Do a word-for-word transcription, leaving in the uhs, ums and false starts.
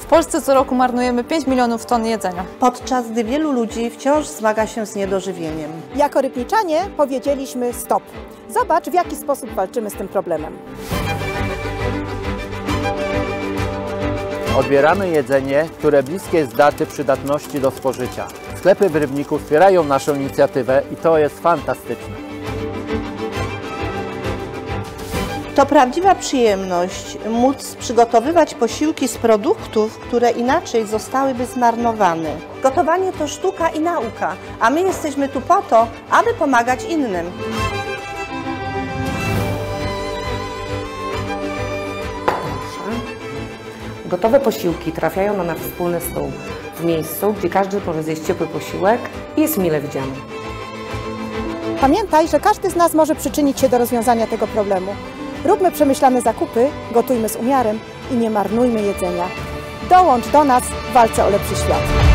Polsce co roku marnujemy pięć milionów ton jedzenia. Podczas gdy wielu ludzi wciąż zmaga się z niedożywieniem. Jako rybniczanie powiedzieliśmy stop. Zobacz, w jaki sposób walczymy z tym problemem. Odbieramy jedzenie, które bliskie jest daty przydatności do spożycia. Sklepy w Rybniku wspierają naszą inicjatywę i to jest fantastyczne. To prawdziwa przyjemność móc przygotowywać posiłki z produktów, które inaczej zostałyby zmarnowane. Gotowanie to sztuka i nauka, a my jesteśmy tu po to, aby pomagać innym. Gotowe posiłki trafiają na nasz wspólny stół, w miejscu, gdzie każdy może zjeść ciepły posiłek i jest mile widziany. Pamiętaj, że każdy z nas może przyczynić się do rozwiązania tego problemu. Róbmy przemyślane zakupy, gotujmy z umiarem i nie marnujmy jedzenia. Dołącz do nas w walce o lepszy świat.